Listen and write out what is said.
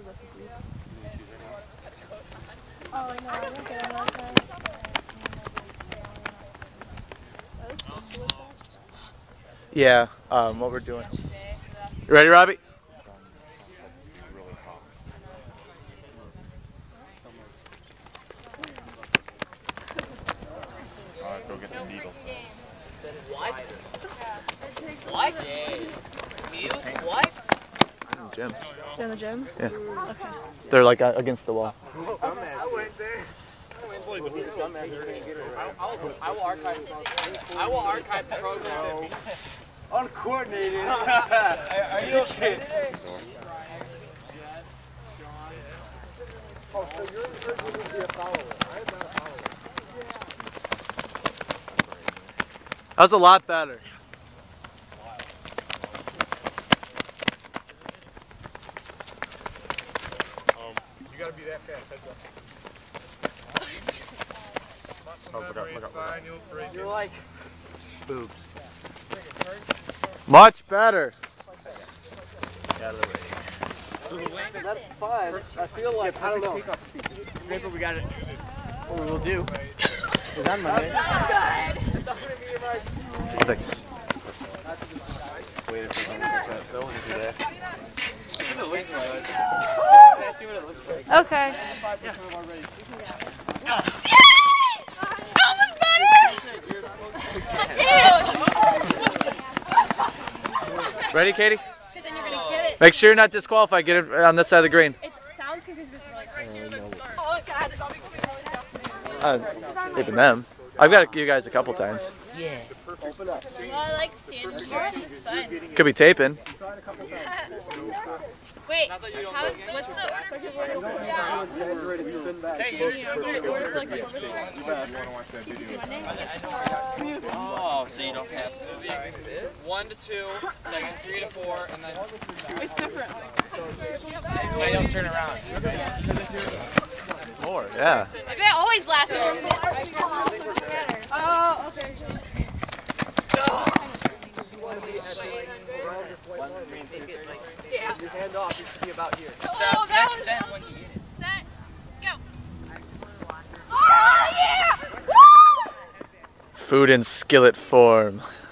Oh, I know. I didn't get it last night. Yeah, what we're doing. You ready, Robbie? Go get some needles. What? What? You? What? Gym. You're in the gym? Yeah. Okay. They're like against the wall. I went there. I will archive the program. Uncoordinated. Are you okay? Oh, so you're going to be a follower. I'm not a follower. That was a lot better. You gotta be that fast. Heads up. Muscle memory, it's fine. You'll break it. You're like Boobs. Much better. That's fine. I feel like, I don't know. Maybe we got it. What we will do is on Monday. Thanks. waited for them to put that film into there. It looks like. That's exactly what it looks like. Okay. Ready, Katie? Make sure you're not disqualified. Get it on this side of the green. It sounds confusing. Even them. I've got you guys a couple times. Yeah. Well, I like standing here. It's fun. Could be taping. Wait, what's the Oh, so you don't have 1 to 2, second 3 to 4, and then 2. It's different. I don't turn around. More, yeah. Maybe I always last. Oh, okay. Yeah. Your hand off, you should be about here. Oh, that was then when you get it. Set, go. Oh, yeah! Woo! Food in skillet form.